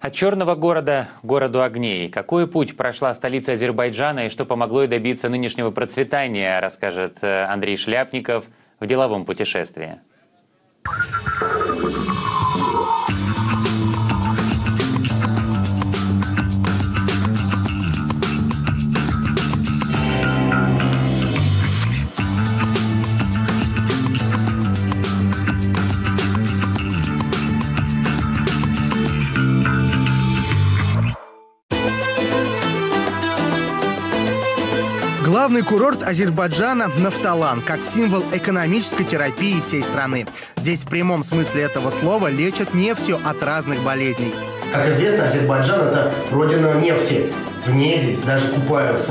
От черного города к городу огней. Какой путь прошла столица Азербайджана и что помогло ей добиться нынешнего процветания, расскажет Андрей Шляпников в деловом путешествии. Главный курорт Азербайджана – Нафталан, как символ экономической терапии всей страны. Здесь в прямом смысле этого слова лечат нефтью от разных болезней. Как известно, Азербайджан – это родина нефти. В ней здесь даже купаются.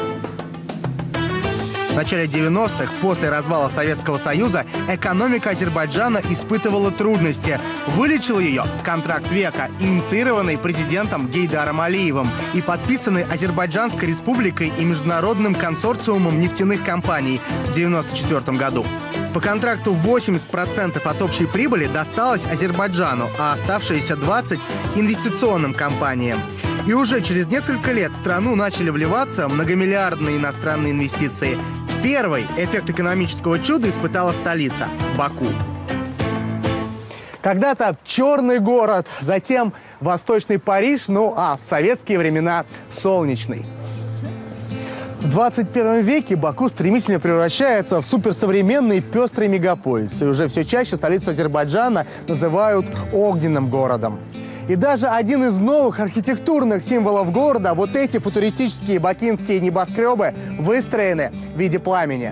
В начале 90-х, после развала Советского Союза, экономика Азербайджана испытывала трудности. Вылечил ее контракт века, инициированный президентом Гейдаром Алиевым и подписанный Азербайджанской республикой и Международным консорциумом нефтяных компаний в 1994 году. По контракту 80% от общей прибыли досталось Азербайджану, а оставшиеся 20% – инвестиционным компаниям. И уже через несколько лет в страну начали вливаться многомиллиардные иностранные инвестиции. Первый эффект экономического чуда испытала столица – Баку. Когда-то черный город, затем восточный Париж, ну а в советские времена – солнечный. В 21 веке Баку стремительно превращается в суперсовременный пестрый мегаполис. И уже все чаще столицу Азербайджана называют огненным городом. И даже один из новых архитектурных символов города, вот эти футуристические бакинские небоскребы, выстроены в виде пламени.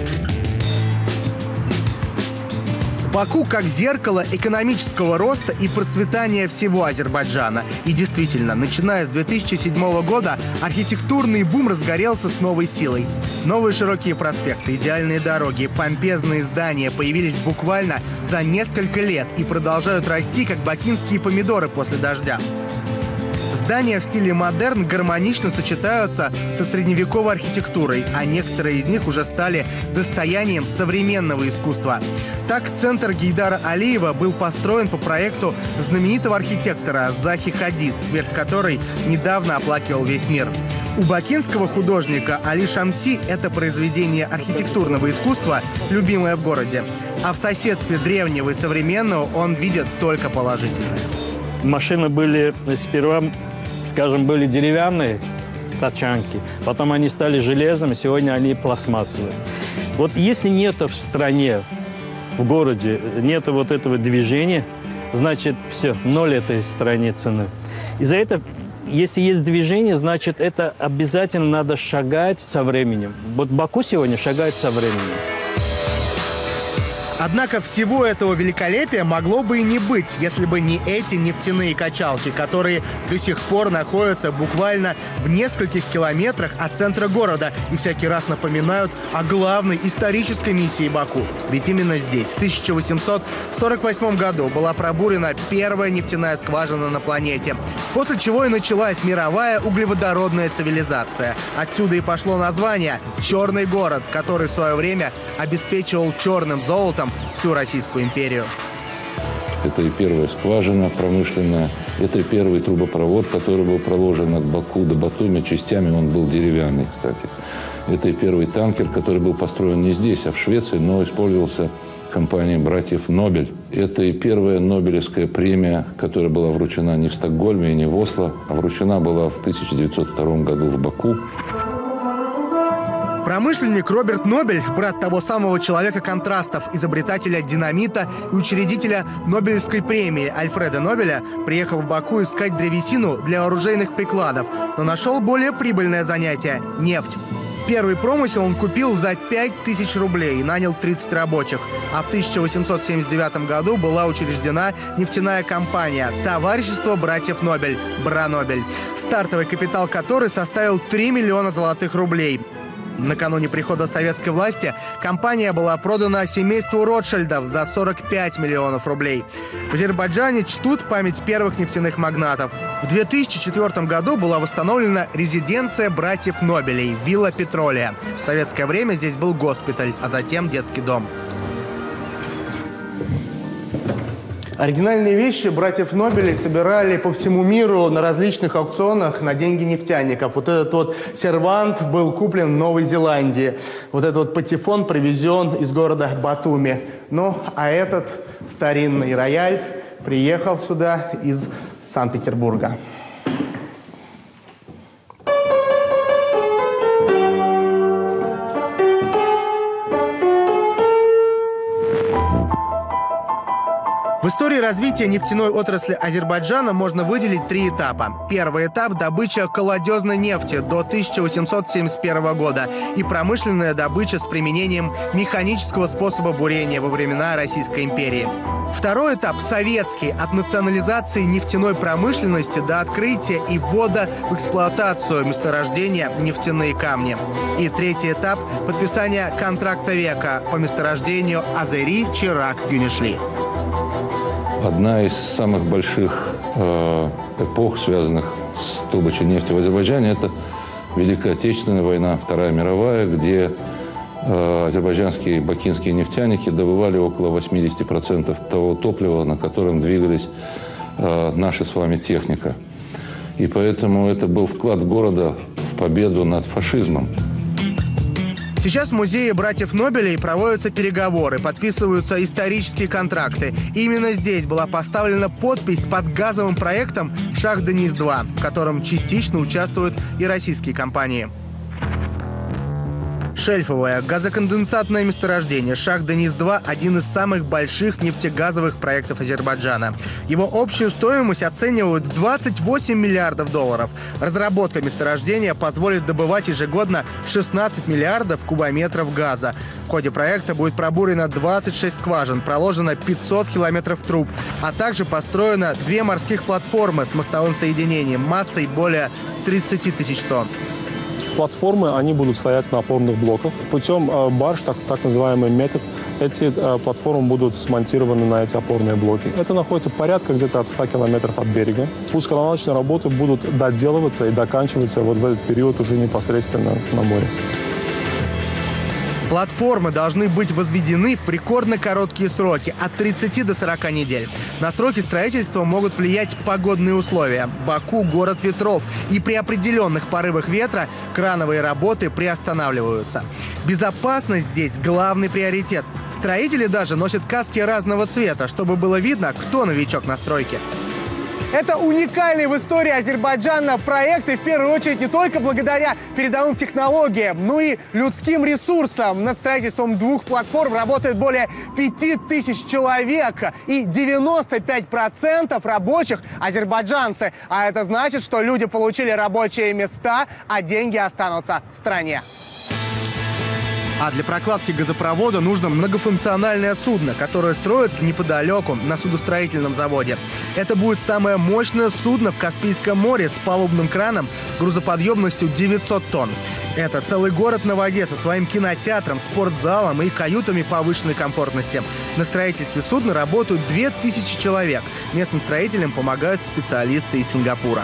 Баку как зеркало экономического роста и процветания всего Азербайджана. И действительно, начиная с 2007 года архитектурный бум разгорелся с новой силой. Новые широкие проспекты, идеальные дороги, помпезные здания появились буквально за несколько лет и продолжают расти, как бакинские помидоры после дождя. Здания в стиле модерн гармонично сочетаются со средневековой архитектурой, а некоторые из них уже стали достоянием современного искусства. Так, центр Гейдара Алиева был построен по проекту знаменитого архитектора Захи Хадид, смерть которой недавно оплакивал весь мир. У бакинского художника Али Шамси это произведение архитектурного искусства, любимое в городе. А в соседстве древнего и современного он видит только положительное. Машины были сперва, скажем, были деревянные тачанки, потом они стали железом, сегодня они пластмассовые. Вот если нет в стране, в городе, нет вот этого движения, значит, все, ноль этой стране цены. Из-за этого, если есть движение, значит, это обязательно надо шагать со временем. Вот Баку сегодня шагает со временем. Однако всего этого великолепия могло бы и не быть, если бы не эти нефтяные качалки, которые до сих пор находятся буквально в нескольких километрах от центра города и всякий раз напоминают о главной исторической миссии Баку. Ведь именно здесь в 1848 году была пробурена первая нефтяная скважина на планете, после чего и началась мировая углеводородная цивилизация. Отсюда и пошло название «Черный город», который в свое время обеспечивал черным золотом всю Российскую империю. Это и первая скважина промышленная, это и первый трубопровод, который был проложен от Баку до Батуми. Частями он был деревянный, кстати. Это и первый танкер, который был построен не здесь, а в Швеции, но использовался компанией братьев Нобель. Это и первая Нобелевская премия, которая была вручена не в Стокгольме и не в Осло, а вручена была в 1902 году в Баку. Промышленник Роберт Нобель, брат того самого человека контрастов, изобретателя динамита и учредителя Нобелевской премии Альфреда Нобеля, приехал в Баку искать древесину для оружейных прикладов, но нашел более прибыльное занятие – нефть. Первый промысел он купил за 5000 рублей и нанял 30 рабочих. А в 1879 году была учреждена нефтяная компания «Товарищество братьев Нобель» – «Бранобель», стартовый капитал которой составил 3 миллиона золотых рублей. Накануне прихода советской власти компания была продана семейству Ротшильдов за 45 миллионов рублей. В Азербайджане чтут память первых нефтяных магнатов. В 2004 году была восстановлена резиденция братьев Нобелей – Вилла Петролия. В советское время здесь был госпиталь, а затем детский дом. Оригинальные вещи братьев Нобелей собирали по всему миру на различных аукционах на деньги нефтяников. Вот этот вот сервант был куплен в Новой Зеландии. Вот этот вот патефон привезен из города Батуми. Ну, а этот старинный рояль приехал сюда из Санкт-Петербурга. В истории развития нефтяной отрасли Азербайджана можно выделить 3 этапа. Первый этап – добыча колодезной нефти до 1871 года и промышленная добыча с применением механического способа бурения во времена Российской империи. Второй этап – советский, от национализации нефтяной промышленности до открытия и ввода в эксплуатацию месторождения нефтяные камни. И третий этап – подписание контракта века по месторождению Азери, Чирак, Гюнишли. Одна из самых больших эпох, связанных с добычей нефти в Азербайджане, это Великая Отечественная война, Вторая мировая, где азербайджанские бакинские нефтяники добывали около 80% того топлива, на котором двигались наша с вами техника. И поэтому это был вклад города в победу над фашизмом. Сейчас в музее братьев Нобелей проводятся переговоры, подписываются исторические контракты. И именно здесь была поставлена подпись под газовым проектом «Шах-Дениз-2», в котором частично участвуют и российские компании. Шельфовое газоконденсатное месторождение Шах-Дениз-2 – один из самых больших нефтегазовых проектов Азербайджана. Его общую стоимость оценивают в 28 миллиардов долларов. Разработка месторождения позволит добывать ежегодно 16 миллиардов кубометров газа. В ходе проекта будет пробурено 26 скважин, проложено 500 километров труб, а также построено 2 морских платформы с мостовым соединением массой более 30 тысяч тонн. Платформы, они будут стоять на опорных блоках. Путем барж, так называемый метод, эти платформы будут смонтированы на эти опорные блоки. Это находится порядка где-то от 100 километров от берега. Пусконаладочные работы будут доделываться и доканчиваться вот в этот период уже непосредственно на море. Платформы должны быть возведены в рекордно короткие сроки – от 30 до 40 недель. На сроки строительства могут влиять погодные условия. Баку – город ветров, и при определенных порывах ветра крановые работы приостанавливаются. Безопасность здесь – главный приоритет. Строители даже носят каски разного цвета, чтобы было видно, кто новичок на стройке. Это уникальный в истории Азербайджана проект, и в первую очередь не только благодаря передовым технологиям, но и людским ресурсам. Над строительством 2 платформ работает более 5000 человек, и 95% рабочих азербайджанцы. А это значит, что люди получили рабочие места, а деньги останутся в стране. А для прокладки газопровода нужно многофункциональное судно, которое строится неподалеку на судостроительном заводе. Это будет самое мощное судно в Каспийском море с палубным краном грузоподъемностью 900 тонн. Это целый город на воде со своим кинотеатром, спортзалом и каютами повышенной комфортности. На строительстве судна работают 2000 человек. Местным строителям помогают специалисты из Сингапура.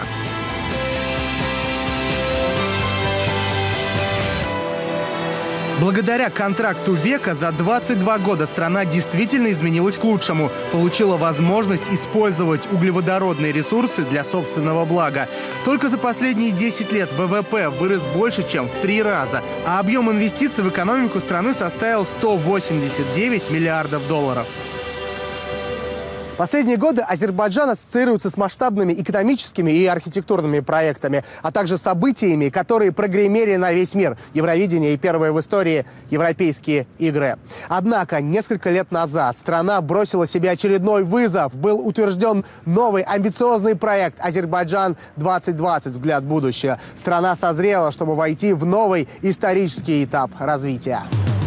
Благодаря контракту века за 22 года страна действительно изменилась к лучшему. Получила возможность использовать углеводородные ресурсы для собственного блага. Только за последние 10 лет ВВП вырос больше, чем в 3 раза, а объем инвестиций в экономику страны составил 189 миллиардов долларов. Последние годы Азербайджан ассоциируется с масштабными экономическими и архитектурными проектами, а также событиями, которые прогремели на весь мир. Евровидение и первые в истории европейские игры. Однако несколько лет назад страна бросила себе очередной вызов. Был утвержден новый амбициозный проект «Азербайджан-2020. Взгляд в будущее». Страна созрела, чтобы войти в новый исторический этап развития.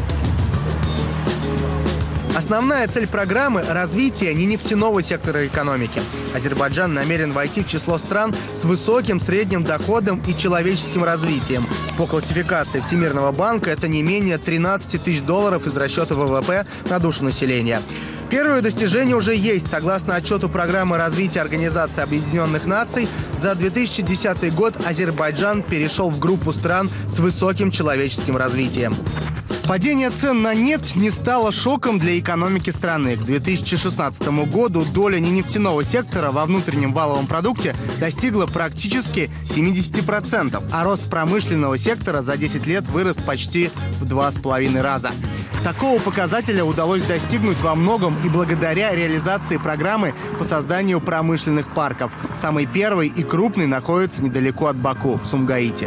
Основная цель программы – развитие ненефтяного сектора экономики. Азербайджан намерен войти в число стран с высоким средним доходом и человеческим развитием. По классификации Всемирного банка это не менее 13 тысяч долларов из расчета ВВП на душу населения. Первые достижения уже есть. Согласно отчету программы развития Организации Объединенных Наций, за 2010 год Азербайджан перешел в группу стран с высоким человеческим развитием. Падение цен на нефть не стало шоком для экономики страны. К 2016 году доля ненефтяного сектора во внутреннем валовом продукте достигла практически 70%, а рост промышленного сектора за 10 лет вырос почти в 2,5 раза. Такого показателя удалось достигнуть во многом и благодаря реализации программы по созданию промышленных парков. Самый первый и крупный находится недалеко от Баку, в Сумгаите.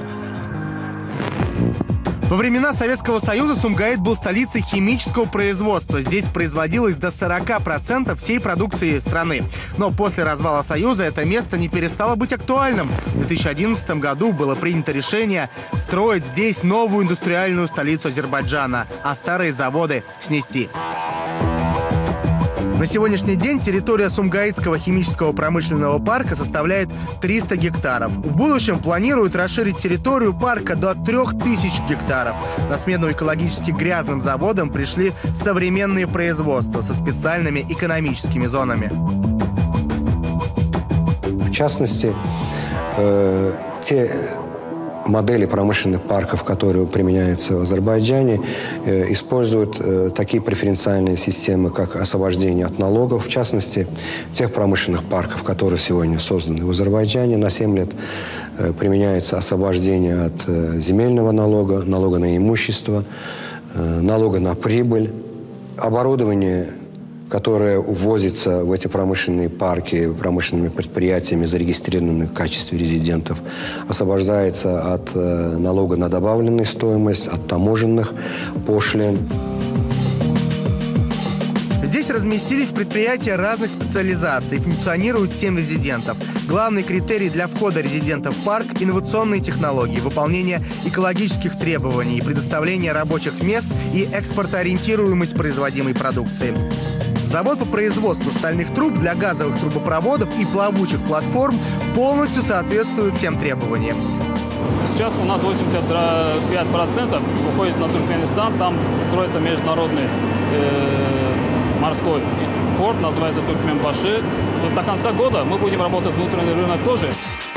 Во времена Советского Союза Сумгаит был столицей химического производства. Здесь производилось до 40% всей продукции страны. Но после развала Союза это место не перестало быть актуальным. В 2011 году было принято решение строить здесь новую индустриальную столицу Азербайджана, а старые заводы снести. На сегодняшний день территория Сумгаитского химического промышленного парка составляет 300 гектаров. В будущем планируют расширить территорию парка до 3000 гектаров. На смену экологически грязным заводам пришли современные производства со специальными экономическими зонами. В частности, те модели промышленных парков, которые применяются в Азербайджане, используют такие преференциальные системы, как освобождение от налогов. В частности, тех промышленных парков, которые сегодня созданы в Азербайджане, на 7 лет применяется освобождение от земельного налога, налога на имущество, налога на прибыль, оборудование, которое ввозится в эти промышленные парки промышленными предприятиями, зарегистрированными в качестве резидентов, освобождается от налога на добавленную стоимость, от таможенных пошлин. Здесь разместились предприятия разных специализаций, функционируют 7 резидентов. Главный критерий для входа резидентов в парк – инновационные технологии, выполнение экологических требований, предоставление рабочих мест и экспортоориентируемость производимой продукции. Завод по производству стальных труб для газовых трубопроводов и плавучих платформ полностью соответствует всем требованиям. Сейчас у нас 85% уходит на Туркменистан, там строится международный морской порт, называется Туркменбаши. До конца года мы будем работать внутренний рынок тоже.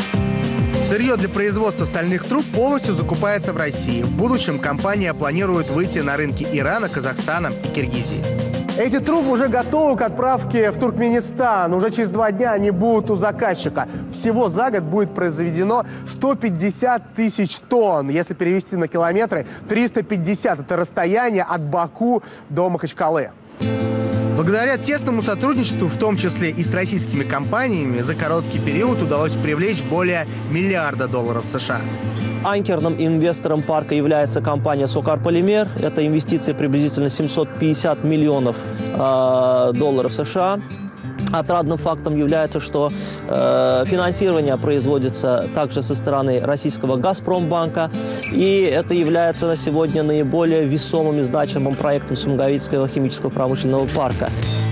Сырье для производства стальных труб полностью закупается в России. В будущем компания планирует выйти на рынки Ирана, Казахстана и Киргизии. Эти трубы уже готовы к отправке в Туркменистан. Уже через 2 дня они будут у заказчика. Всего за год будет произведено 150 тысяч тонн. Если перевести на километры, 350. Это расстояние от Баку до Махачкалы. Благодаря тесному сотрудничеству, в том числе и с российскими компаниями, за короткий период удалось привлечь более $1 миллиарда США. Анкерным инвестором парка является компания «Сокар Полимер». Это инвестиции приблизительно 750 миллионов долларов США. Отрадным фактом является, что финансирование производится также со стороны российского «Газпромбанка». И это является на сегодня наиболее весомым и значимым проектом Сумгаитского химического промышленного парка.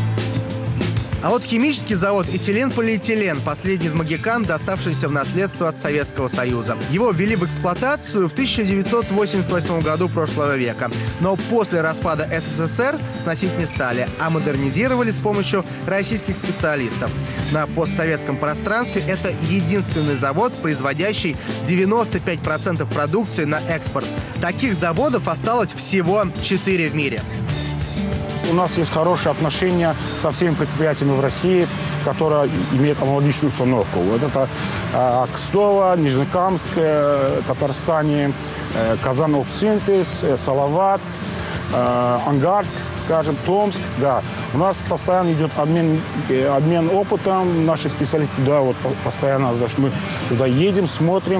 А вот химический завод «Этилен-полиэтилен» – последний из могикан, доставшийся в наследство от Советского Союза. Его ввели в эксплуатацию в 1988 году прошлого века. Но после распада СССР сносить не стали, а модернизировали с помощью российских специалистов. На постсоветском пространстве это единственный завод, производящий 95% продукции на экспорт. Таких заводов осталось всего 4 в мире. У нас есть хорошие отношения со всеми предприятиями в России, которые имеют аналогичную установку. Вот это Акстово, Нижнекамск, Татарстане, Казан-Оптсинтез, Салават, Ангарск, скажем, Томск. Да. У нас постоянно идет обмен опытом. Наши специалисты туда вот постоянно, мы туда едем, смотрим.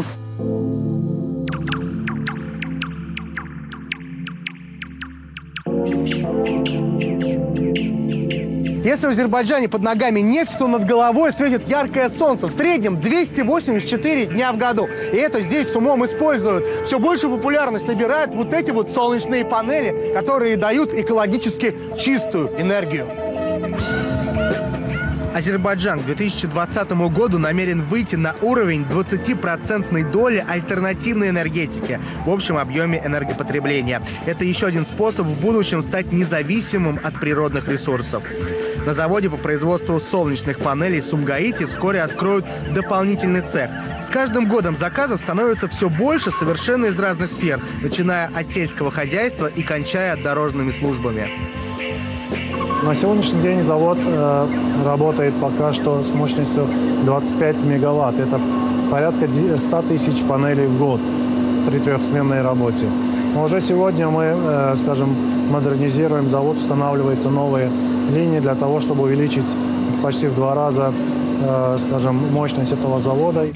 Если в Азербайджане под ногами нефть, то над головой светит яркое солнце. В среднем 284 дня в году. И это здесь с умом используют. Все большую популярность набирают вот эти вот солнечные панели, которые дают экологически чистую энергию. Азербайджан к 2020 году намерен выйти на уровень 20% доли альтернативной энергетики в общем объеме энергопотребления. Это еще один способ в будущем стать независимым от природных ресурсов. На заводе по производству солнечных панелей в Сумгаите вскоре откроют дополнительный цех. С каждым годом заказов становится все больше совершенно из разных сфер, начиная от сельского хозяйства и кончая дорожными службами. На сегодняшний день завод работает пока что с мощностью 25 мегаватт. Это порядка 100 тысяч панелей в год при трехсменной работе. Но уже сегодня мы, скажем, модернизируем завод, устанавливаются новые линии для того, чтобы увеличить почти в 2 раза, скажем, мощность этого завода.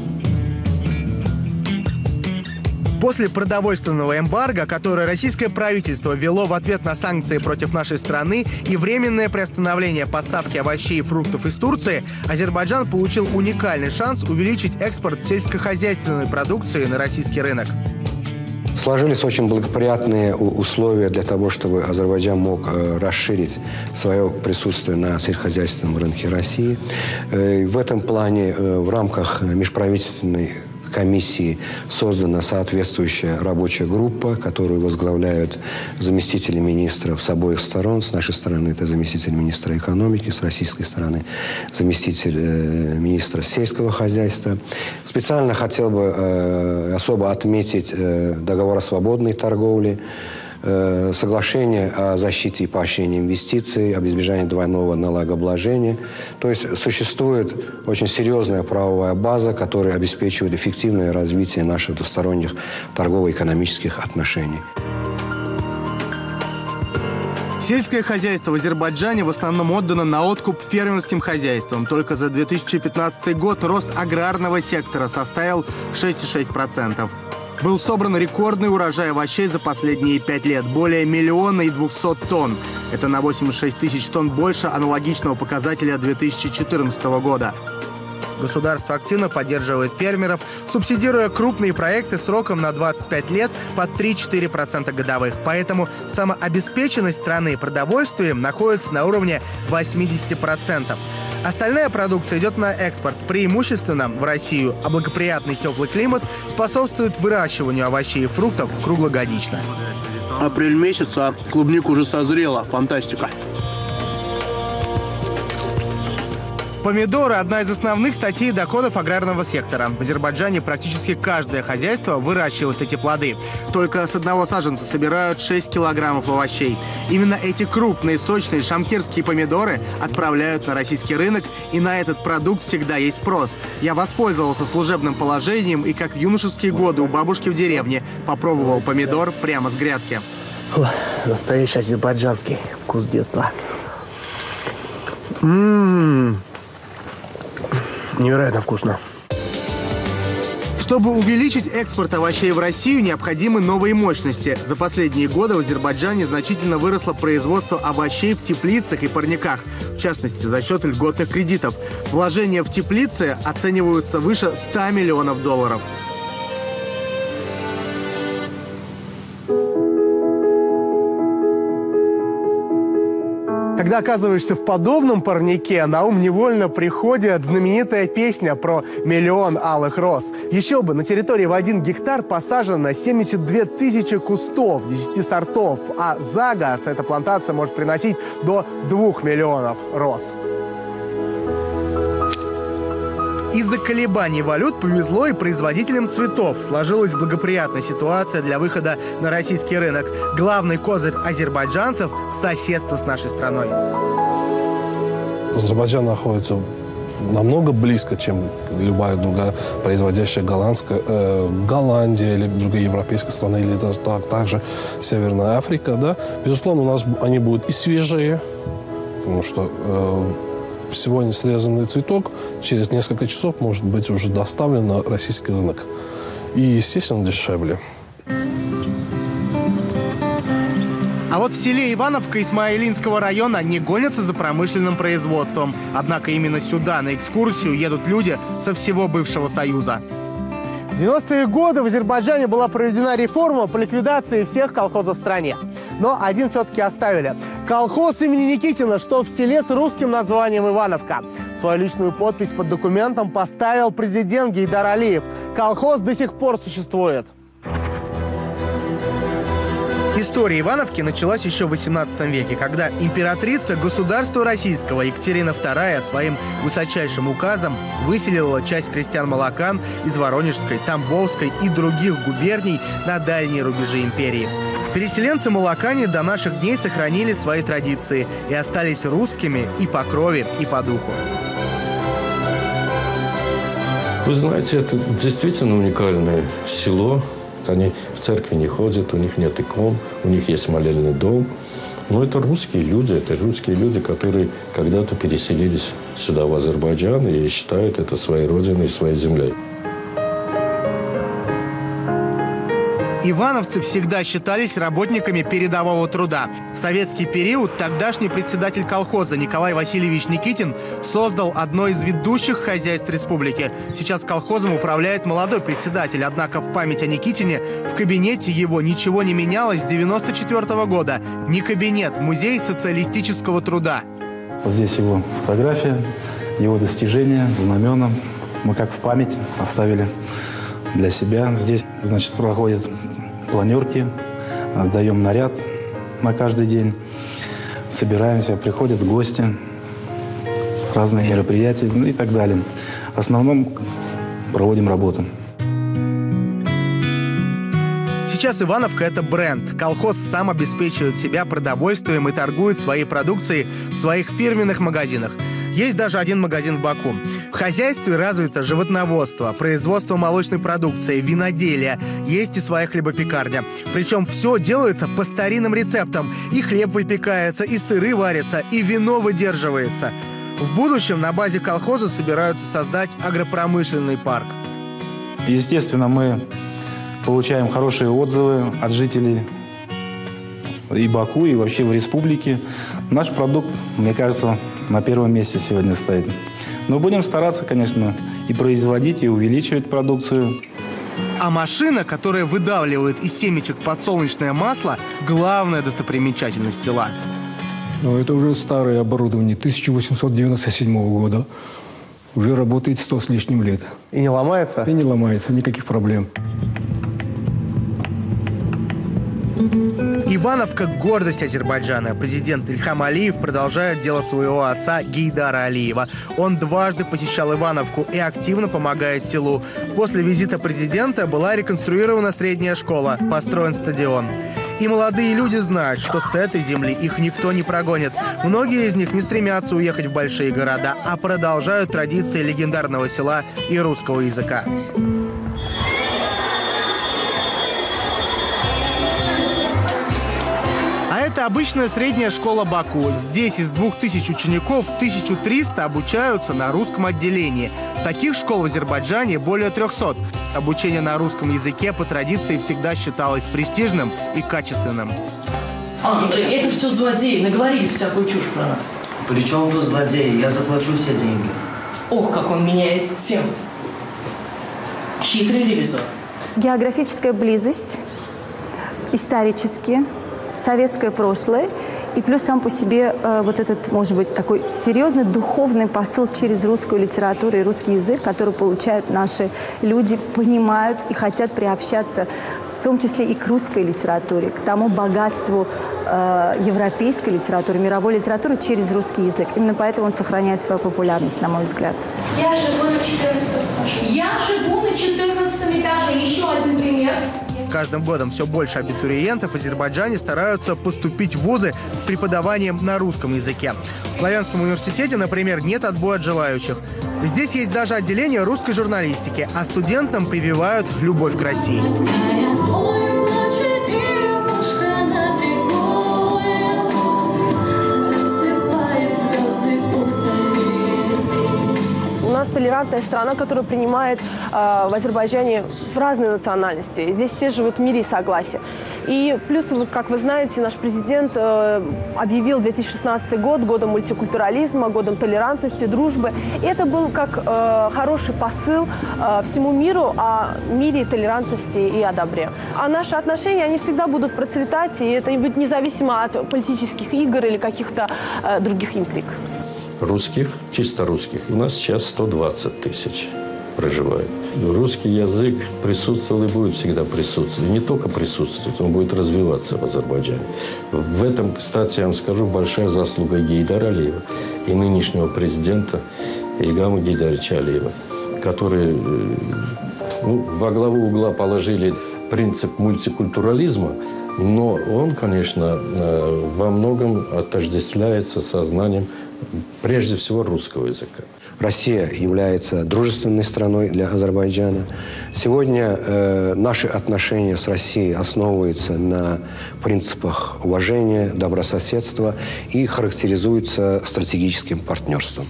После продовольственного эмбарго, которое российское правительство ввело в ответ на санкции против нашей страны и временное приостановление поставки овощей и фруктов из Турции, Азербайджан получил уникальный шанс увеличить экспорт сельскохозяйственной продукции на российский рынок. Сложились очень благоприятные условия для того, чтобы Азербайджан мог расширить свое присутствие на сельскохозяйственном рынке России. В этом плане в рамках межправительственной комиссии создана соответствующая рабочая группа, которую возглавляют заместители министров с обоих сторон. С нашей стороны это заместитель министра экономики, с российской стороны заместитель министра сельского хозяйства. Специально хотел бы особо отметить договор о свободной торговле, соглашение о защите и поощрении инвестиций, об избежании двойного налогообложения. То есть существует очень серьезная правовая база, которая обеспечивает эффективное развитие наших двусторонних торгово-экономических отношений. Сельское хозяйство в Азербайджане в основном отдано на откуп фермерским хозяйствам. Только за 2015 год рост аграрного сектора составил 6,6%. Был собран рекордный урожай овощей за последние 5 лет – более 1 200 000 тонн. Это на 86 тысяч тонн больше аналогичного показателя 2014 года. Государство активно поддерживает фермеров, субсидируя крупные проекты сроком на 25 лет под 3-4% годовых. Поэтому самообеспеченность страны продовольствием находится на уровне 80%. Остальная продукция идет на экспорт, преимущественно в Россию, а благоприятный теплый климат способствует выращиванию овощей и фруктов круглогодично. Апрель месяц, а клубника уже созрела. Фантастика. Помидоры – одна из основных статей доходов аграрного сектора. В Азербайджане практически каждое хозяйство выращивает эти плоды. Только с одного саженца собирают 6 килограммов овощей. Именно эти крупные, сочные шамкирские помидоры отправляют на российский рынок, и на этот продукт всегда есть спрос. Я воспользовался служебным положением и, как в юношеские годы у бабушки в деревне, попробовал помидор прямо с грядки. Настоящий азербайджанский вкус детства. Невероятно вкусно. Чтобы увеличить экспорт овощей в Россию, необходимы новые мощности. За последние годы в Азербайджане значительно выросло производство овощей в теплицах и парниках, в частности, за счет льготных кредитов. Вложения в теплицы оцениваются выше 100 миллионов долларов. Когда оказываешься в подобном парнике, на ум невольно приходит знаменитая песня про 1 000 000 алых роз. Еще бы, на территории в 1 гектар посажено 72 тысячи кустов, 10 сортов, а за год эта плантация может приносить до 2 миллионов роз. Из-за колебаний валют повезло и производителям цветов. Сложилась благоприятная ситуация для выхода на российский рынок. Главный козырь азербайджанцев – соседство с нашей страной. Азербайджан находится намного близко, чем любая другая производящая Голландия или другие европейские страны, или также Северная Африка. Да? Безусловно, у нас они будут и свежие, потому что сегодня срезанный цветок через несколько часов может быть уже доставлен на российский рынок. И, естественно, дешевле. А вот в селе Ивановка Исмаилинского района не гонятся за промышленным производством. Однако именно сюда на экскурсию едут люди со всего бывшего Союза. В 90-е годы в Азербайджане была проведена реформа по ликвидации всех колхозов в стране. Но один все-таки оставили. Колхоз имени Никитина, что в селе с русским названием Ивановка. Свою личную подпись под документом поставил президент Гейдар Алиев. Колхоз до сих пор существует. История Ивановки началась еще в XVIII веке, когда императрица государства российского Екатерина II своим высочайшим указом выселила часть крестьян-молокан из Воронежской, Тамбовской и других губерний на дальние рубежи империи. Переселенцы-молокане до наших дней сохранили свои традиции и остались русскими и по крови, и по духу. Вы знаете, это действительно уникальное село. Они в церкви не ходят, у них нет икон, у них есть молельный дом. Но это русские люди, которые когда-то переселились сюда, в Азербайджан, и считают это своей родиной и своей землей. Ивановцы всегда считались работниками передового труда. В советский период тогдашний председатель колхоза Николай Васильевич Никитин создал одно из ведущих хозяйств республики. Сейчас колхозом управляет молодой председатель, однако в память о Никитине в кабинете его ничего не менялось с 1994 года. Не кабинет, музей социалистического труда. Вот здесь его фотография, его достижения, знамена. Мы как в память оставили для себя. Здесь, значит, проходят планерки, даем наряд на каждый день, собираемся, приходят гости, разные мероприятия, ну и так далее. В основном проводим работу. Сейчас Ивановка – это бренд. Колхоз сам обеспечивает себя продовольствием и торгует своей продукцией в своих фирменных магазинах. Есть даже один магазин в Баку. В хозяйстве развито животноводство, производство молочной продукции, виноделие. Есть и своя хлебопекарня. Причем все делается по старинным рецептам. И хлеб выпекается, и сыры варятся, и вино выдерживается. В будущем на базе колхоза собираются создать агропромышленный парк. Естественно, мы получаем хорошие отзывы от жителей и Баку, и вообще в республике. Наш продукт, мне кажется, на первом месте сегодня стоит. Но будем стараться, конечно, и производить, и увеличивать продукцию. А машина, которая выдавливает из семечек подсолнечное масло – главная достопримечательность села. Но это уже старое оборудование 1897 года. Уже работает 100 с лишним лет. И не ломается? И не ломается, никаких проблем. Ивановка – гордость Азербайджана. Президент Ильхам Алиев продолжает дело своего отца Гейдара Алиева. Он дважды посещал Ивановку и активно помогает селу. После визита президента была реконструирована средняя школа, построен стадион. И молодые люди знают, что с этой земли их никто не прогонит. Многие из них не стремятся уехать в большие города, а продолжают традиции легендарного села и русского языка. Это обычная средняя школа Баку. Здесь из 2000 учеников 1300 обучаются на русском отделении. Таких школ в Азербайджане более 300. Обучение на русском языке по традиции всегда считалось престижным и качественным. Андрей, это все злодеи, наговорили всякую чушь про нас. При чем тут злодеи? Я заплачу все деньги. Ох, как он меняет тему. Хитрый ревизор. Географическая близость, исторически, советское прошлое, и плюс сам по себе вот этот, может быть, такой серьезный духовный посыл через русскую литературу и русский язык, который получают наши люди, понимают и хотят приобщаться, в том числе и к русской литературе, к тому богатству европейской литературы, мировой литературы через русский язык. Именно поэтому он сохраняет свою популярность, на мой взгляд. Я живу на 14 этаже. Я живу на 14 этаже. Еще один пример. С каждым годом все больше абитуриентов в Азербайджане стараются поступить в вузы с преподаванием на русском языке. В Славянском университете, например, нет отбоя от желающих. Здесь есть даже отделение русской журналистики, а студентам прививают любовь к России. У нас толерантная страна, которая принимает в Азербайджане в разные национальности. Здесь все живут в мире и согласии. И плюс, как вы знаете, наш президент объявил 2016 год годом мультикультурализма, годом толерантности, дружбы. И это был как хороший посыл всему миру о мире, толерантности и о добре. А наши отношения, они всегда будут процветать, и это будет независимо от политических игр или каких-то других интриг. Русских, чисто русских, у нас сейчас 120 тысяч. проживают. Русский язык присутствовал и будет всегда присутствовать. И не только присутствовать, он будет развиваться в Азербайджане. В этом, кстати, я вам скажу, большая заслуга Гейдара Алиева и нынешнего президента Ильгама Гейдарыча Алиева, которые во главу угла положили принцип мультикультурализма, но он, конечно, во многом отождествляется со знанием, прежде всего, русского языка. Россия является дружественной страной для Азербайджана. Сегодня наши отношения с Россией основываются на принципах уважения, добрососедства и характеризуются стратегическим партнерством.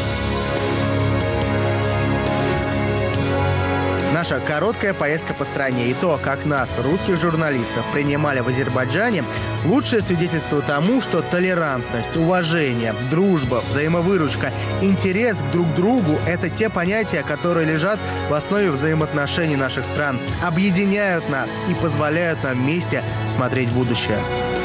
Наша короткая поездка по стране и то, как нас, русских журналистов, принимали в Азербайджане, лучшее свидетельство тому, что толерантность, уважение, дружба, взаимовыручка, интерес к друг другу – это те понятия, которые лежат в основе взаимоотношений наших стран, объединяют нас и позволяют нам вместе смотреть в будущее.